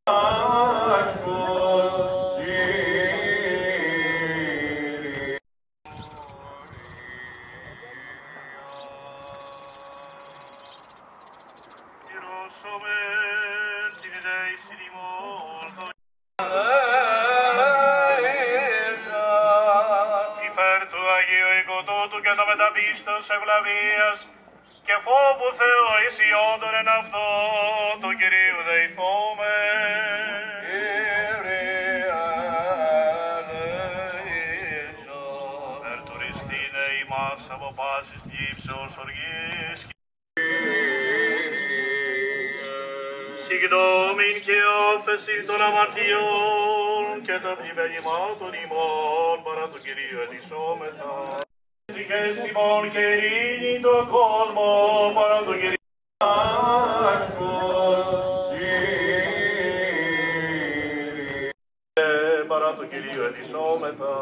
Και το μεταπίστος ευλαβίας και φόβου Θεού αισιόντων εν αυτό του Κυρίου δεηθώμε. Κύριε ελέησον. Ερτουριστήνε ημάς από πάσης γύψεως οργής. Συγγνώμην και άφεση των αμαρτιών και των πλημμυρημάτων ημών παρά του Κυρίου ελεησόμεθα. Και ημών και ειρήνη το κόσμο παρά το Κυρίο. Παρά το Κυρίο ελεησόμεθα.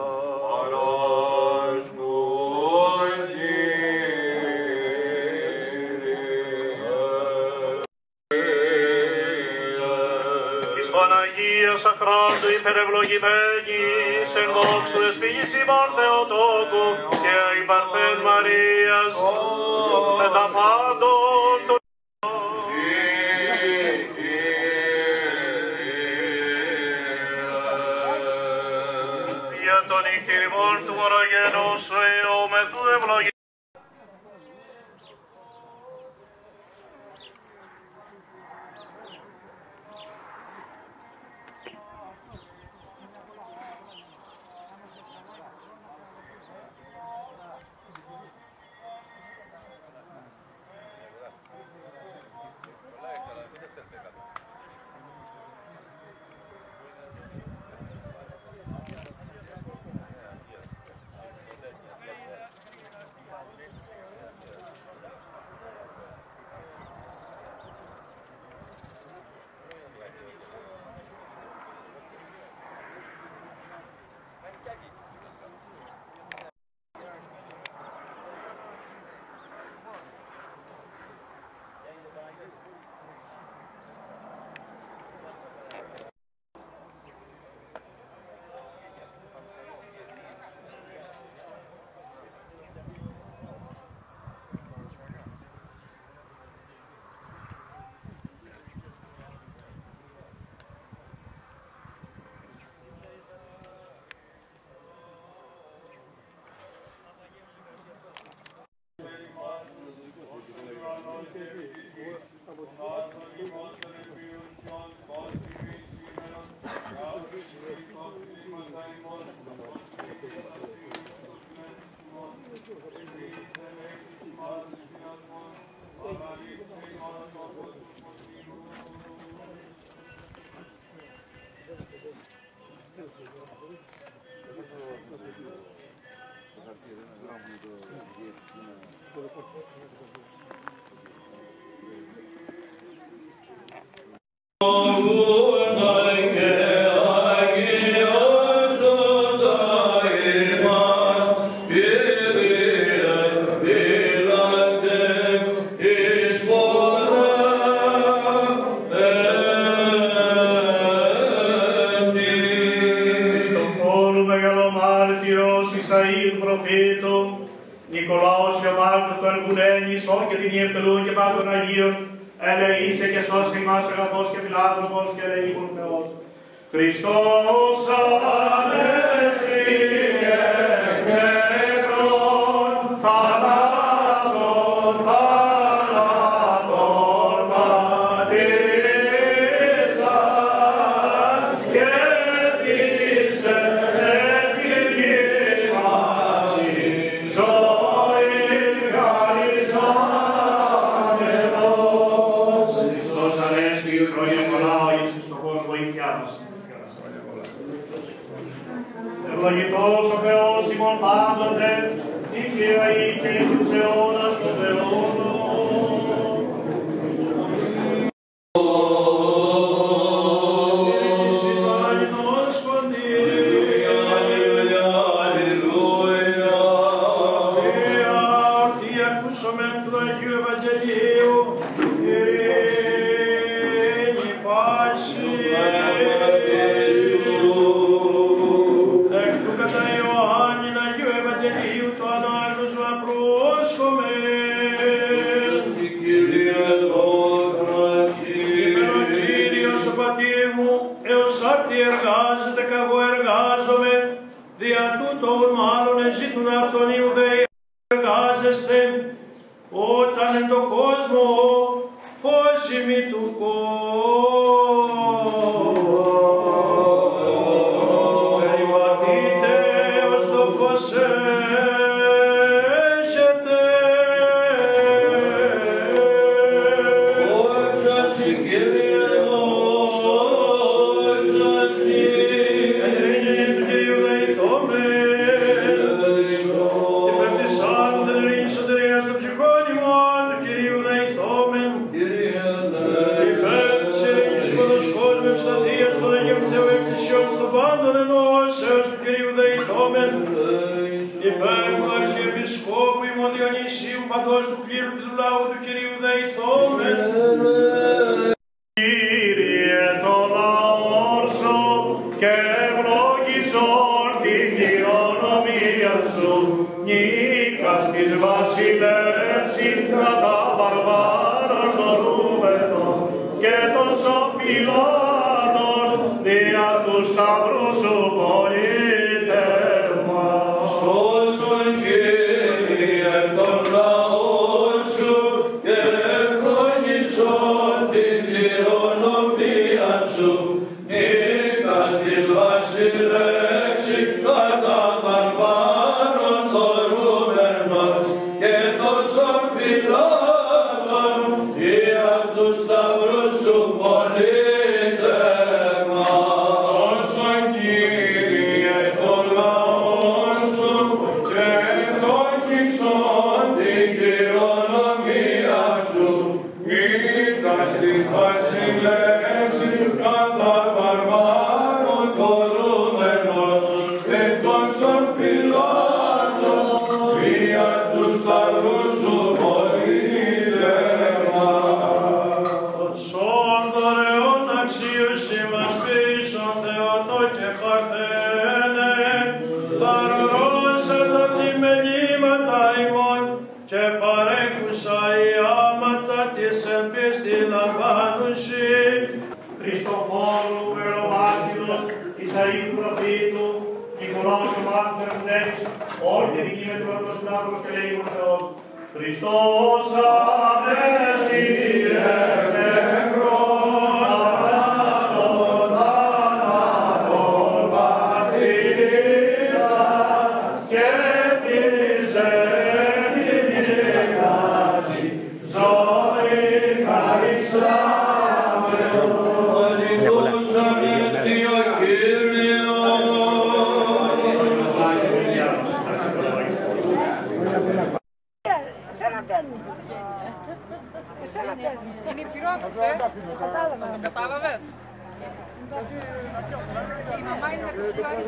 Της Παναγίας αχράντου υπερευλογημένης εν δόξου εσφυγής ημών Θεοτόκου και υπαρθέν Μαρίας με τα πάντων των για τον ηχτηριμόν του μωρογενού σου εωμεθού ευλογή. Νικολάος και ο Μάρκος των Ευγουνένης, όν και την Ιεπτελούν και πάντων Αγίων, ελεήσε και σώσει ημάς αγαθός και φιλάνθρωπος και ελεήμων Θεός. Χριστός ανέφυγε νεκρών, θανάτων, θανάτων πατήσας και πήσε ευλογητός ο Θεός ημών πάντοτε, νύχια ή και εις τους αιώνας των αιώνων. Ευαγγελίου, ειρήνη, πάση. Εκ του κατά Ιωάννην Αγίου Ευαγγελίου το ανάγνωσμα πρόσχομαι. Είμαι ο Κύριος ο πατήρ μου, έως άρτη εργάζεται κι εγώ εργάζομαι, δια τούτον μάλλον εζήτουν αυτόν Ιουδαίοι εργάζεστε, όταν εν το κόσμο φως ημί του κόσμου. Περιπατείτε ως το φως έχετε. Εν ειρήνη του Κυρίου δεηθόμεν. Και πέπτυσαν δεν ειρήνη σωτηρίας των ψυχών ημών του Κυρίου δεηθόμεν. Υπέπτυσε ειρήνη σκότος κόσμου ευσταθίας των Αγίων Θεού εκκλησιών στον πάντων ενώσεως του Κυρίου δεηθόμεν. Υπέρ του Αρχιεπισκόπου ημών Διονυσίου παντός του κλήρου και του λαού του Κυρίου δεηθόμεν. Κύριε το λαό σου και ευλογήσον την κληρονομία σου, νίκας της βασιλεύσης κατά βαρβάρων δωρούμενων και των σοφιλάτων δια του σταυρού σου πολίτευμα. Σώσον Κύριε τον λαό σου και ευλογήσον την κληρονομία σου, νίκας της βασιλεύσης κατά βαρβάρων δωρούμενος και των σοφιλάτων δια του σταυρού σου πολίτευμα. Σώσον Κύριε τον λαό σου και ευλογήσον την κληρονομία σου, νίκας της βασιλεύσης κατά βαρβάρων δωρούμενος και των σοφιλάτων δια του σταυρού σου πολίτευμα. Σον δωρεών αξίωση μας πίσον Θεότο και Παρθένε, παρορώσε τα πλημελήματα ημών και παρέκουσα η άματα της εν πίστη λαμβάνουσι. Χριστοφόρου Βερομάρτυρος, Ισαΐου προφήτου, Νικολάους ο Μάρτυρος Ερχουνέτης, όλη τη δική με του Πρωτοσυνάδρου και λέει ο Θεός, Χριστός Ανέστη νεκρόν, θανάτων πατήσας και της εκκλησιάς ζωή χαρισάμενον. Είναι πυρότης, κατάλαβες. Η μαμά είναι με το φλάρι.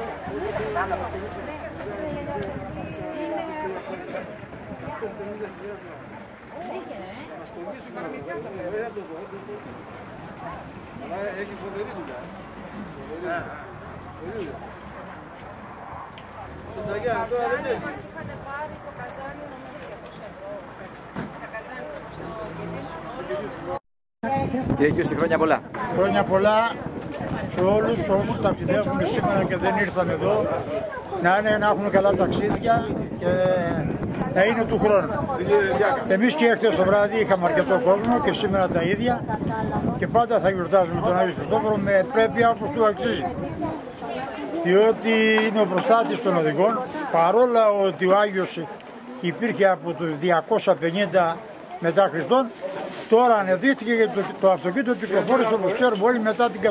Έχει φοβερή δουλειά. Καζάνι μας είχαν πάρει το καζάνι νομίζω 200 ευρώ. Τα καζάνι που στο γυρίσουν όλο. Κύριε Γιούστη, χρόνια πολλά. Χρόνια πολλά σε όλους όσους ταξιδεύουν σήμερα και δεν ήρθαν εδώ. Να έχουν καλά ταξίδια και να είναι του χρόνου. Εμείς και χτες το βράδυ είχαμε αρκετό κόσμο και σήμερα τα ίδια και πάντα θα γιορτάζουμε τον Άγιο Χριστόφορο με πρέπεια όπως του αξίζει. Διότι είναι ο προστάτης των οδηγών, παρόλα ότι ο Άγιος υπήρχε από το 250 μετά Χριστόν, τώρα ανεδείχθηκε γιατί το αυτοκίνητο κυκλοφόρησε όπως ξέρουμε όλοι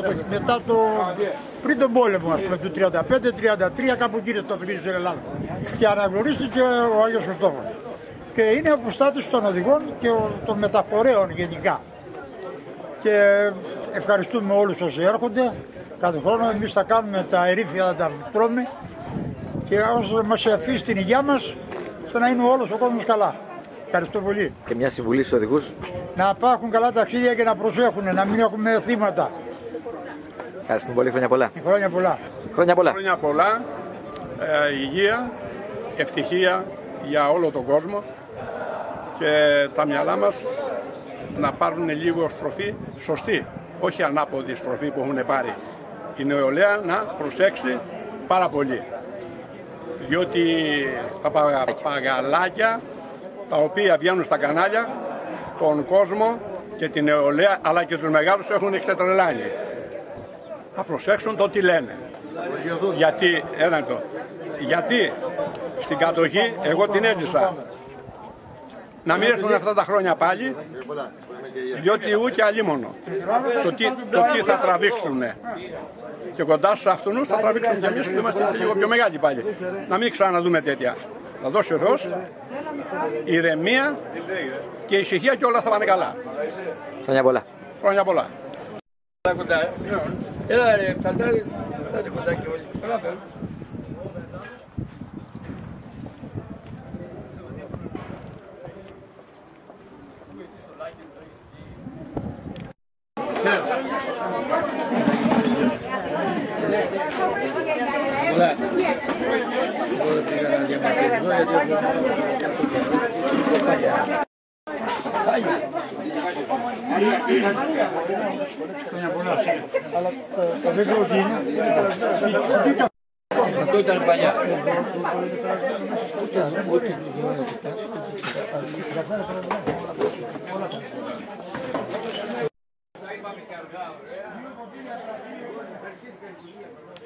πριν τον πόλεμο, ας πούμε, του 35-33 κάπου εκεί το αυτοκίνητο στην Ελλάδα και αναγνωρίστηκε ο Άγιος Χριστόφορος. Και είναι ο προστάτης των οδηγών και των μεταφορέων γενικά. Και ευχαριστούμε όλους όσοι έρχονται. Κάθε χρόνο εμείς θα κάνουμε τα ερήφια, θα τα τρώμε και όσο μας αφήσει την υγειά μας, ώστε να είναι όλος ο κόσμος καλά. Ευχαριστώ πολύ. Και μια συμβουλή στους οδηγούς. Να υπάρχουν καλά ταξίδια και να προσέχουν, να μην έχουμε θύματα. Ευχαριστούμε πολύ. Χρόνια πολλά. Χρόνια πολλά. Χρόνια πολλά. Χρόνια πολλά. Υγεία, ευτυχία για όλο τον κόσμο και τα μυαλά μας να πάρουν λίγο στροφή σωστή, όχι ανάποδη στροφή που έχουν πάρει. Η νεολαία να προσέξει πάρα πολύ, διότι τα παπαγαλάκια τα οποία βγαίνουν στα κανάλια τον κόσμο και την νεολαία αλλά και τους μεγάλους έχουν εξετρελάνει. Θα προσέξουν το τι λένε. Γιατί στην κατοχή εγώ την έζησα. Να μην έρθουν αυτά τα χρόνια πάλι, διότι ούτε αλίμονο. Το τι θα τραβήξουν. Και κοντά στους αυτούς θα τραβήξουν και εμείς που είμαστε λίγο πιο μεγάλοι πάλι. Να μην ξαναδούμε τέτοια. Θα δώσει ο Θεός ηρεμία και ησυχία και όλα θα πάνε καλά. Χρόνια πολλά. Χρόνια πολλά. Έλα ρε, ψαντάρι, δάτε κοντάκι όλοι. Πολλά. Εγώ δεν πήγα να διαμαρτυρηθώ γιατί αυτό ήταν παλιά. Ούτε